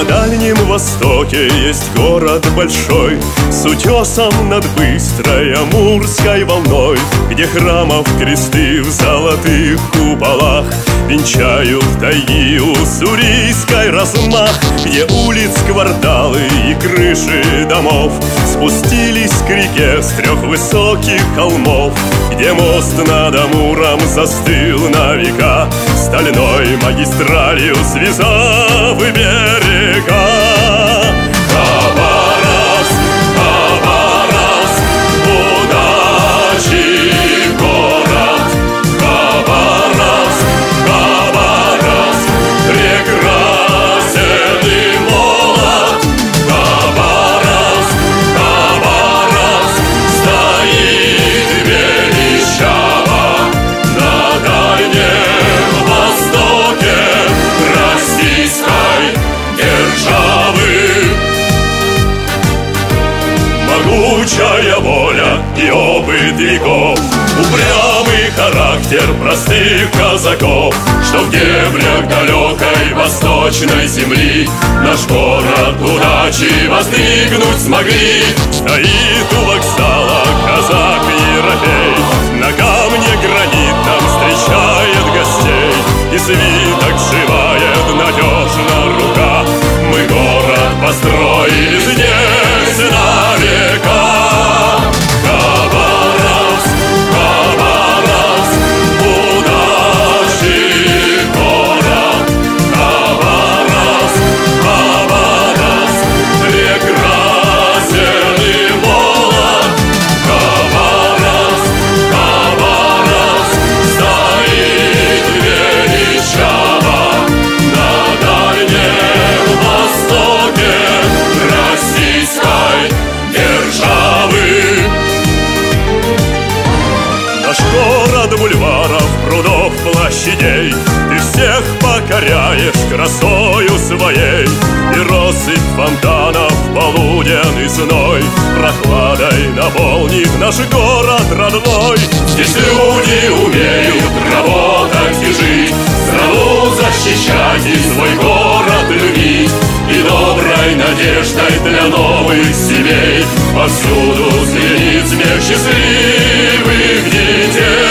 Дальнем Востоке есть город большой, с утесом над быстрой Амурской волной, где храмов кресты в золотых куполах венчают тайги уссурийской размах, где улиц, кварталы и крыши домов спустились к реке с трех высоких холмов, где мост над Амуром застыл на века, стальной магистралью связав берега. Хабаровск, Хабаровск, удачи город. Хабаровск, Хабаровск, прекрасен и молод. Хабаровск, Хабаровск, стоит величаво на Дальнем Востоке российской державы. Могучая воля и опыт веков, упрямый характер простых казаков, что в дебрях далекой восточной земли наш город удачи воздвигнуть смогли. Стоит у вокзала казак Ерофей, на камне гранитном встречает гостей, и свиток сшивает надежно рука. Мы город построили здесь на века. Хабаровск, Хабаровск, удачи город. Хабаровск, Хабаровск, прекрасен и молод. Хабаровск, Хабаровск, стоит величаво на Дальнем Востоке российской державы. Наш город бульваров, прудов, площадей, ты всех покоряешь красою своей, и россыпь фонтанов полуденный зной прохладой наполнит наш город родной. Здесь люди умеют работать и жить, страну защищать и свой город любить, и доброй надеждой для новых семей повсюду звенит смех счастливых детей.